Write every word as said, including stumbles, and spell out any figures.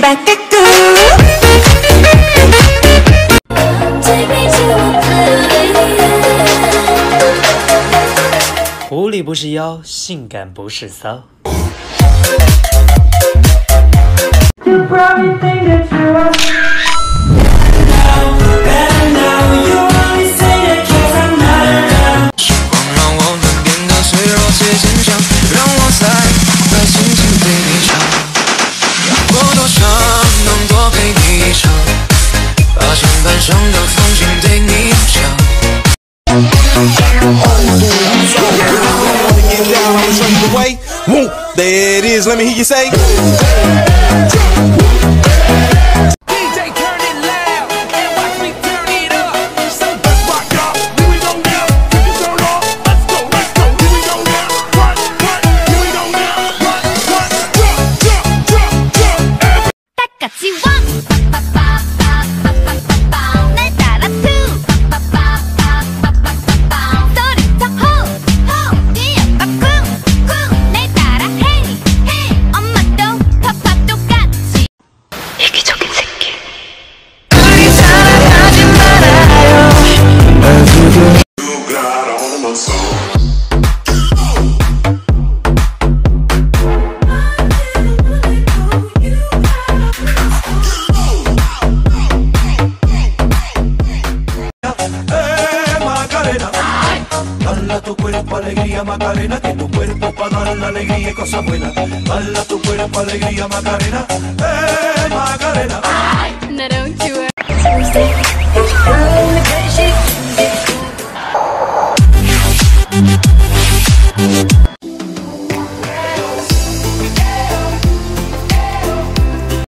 back at you. Take me to a place. 狐狸不是妖，性感不是骚。You probably think that you are. Better now, you only say that 'cause I'm not around. 时光让我们变得脆弱且坚强，让我再把心情对你唱。过多长，能多陪你一场，把前半生的风景对你讲。 Woo, there it is, let me hear you say. D J turn it loud and watch me turn it up. So let's rock out, here we go now. Keep it turned off, let's go, let's go. Here we go now, what, what, here we go now. What, what, jump, jump, jump, jump. 딱같이 one, 날 따라 two, 소리쳐 호, 뛰어봐 쿵, 쿵, 날 따라 hey, hey. 엄마도 파파 똑같이 이기적인 새끼. 우리 사랑하지 말아요. Dala tu cuerpo alegría Macarena, que tu cuerpo para dar la alegría y cosas buenas. Dala tu cuerpo alegría Macarena, eh.